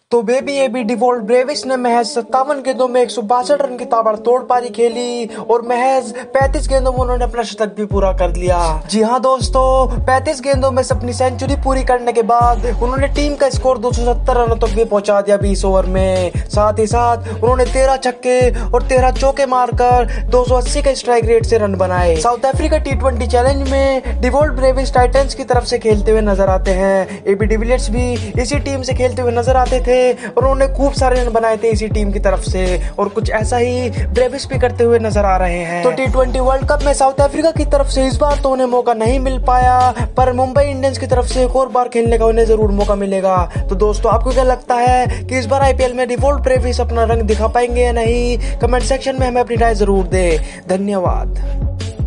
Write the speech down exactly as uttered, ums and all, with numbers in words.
तो baby AB Dewald Brevis ने महज सत्तावन गेंदों में एक सौ बासठ रन की ताबड़तोड़ पारी खेली और महज पैंतीस गेंदों में उन्होंने अपना शतक भी पूरा कर लिया। जी हाँ दोस्तों, पैंतीस गेंदों में अपनी सेंचुरी पूरी करने के बाद उन्होंने टीम का स्कोर दो सौ सत्तर रनों तक भी पहुंचा दिया बीस ओवर में। साथ ही साथ उन्होंने तेरह छक्के और तेरह चौके मारकर दो सौ अस्सी के स्ट्राइक रेट से रन बनाए। South Africa T twenty challenge में डिवॉल्ट ब्रेविस टाइटंस की तरफ से खेलते हुए नजर आते हैं। एबी डिविलियर्स भी इसी टीम से खेलते हुए नजर आते थे और उन्होंने खूब सारे रन बनाए थे इसी टीम की तरफ से, और कुछ ऐसा ही ब्रेविस भी करते हुए नजर आ रहे हैं। तो टी ट्वेंटी वर्ल्ड कप में साउथ अफ्रीका की तरफ से इस बार तो उन्हें मौका नहीं मिल पाया, पर मुंबई इंडियंस की तरफ से एक और बार खेलने का उन्हें जरूर मौका मिलेगा। तो दोस्तों, आपको क्या लगता है कि इस बार आईपीएल में डिवॉल्ट ब्रेविस अपना रंग दिखा पाएंगे या नहीं? कमेंट सेक्शन में हमें अपनी राय जरूर दें। धन्यवाद।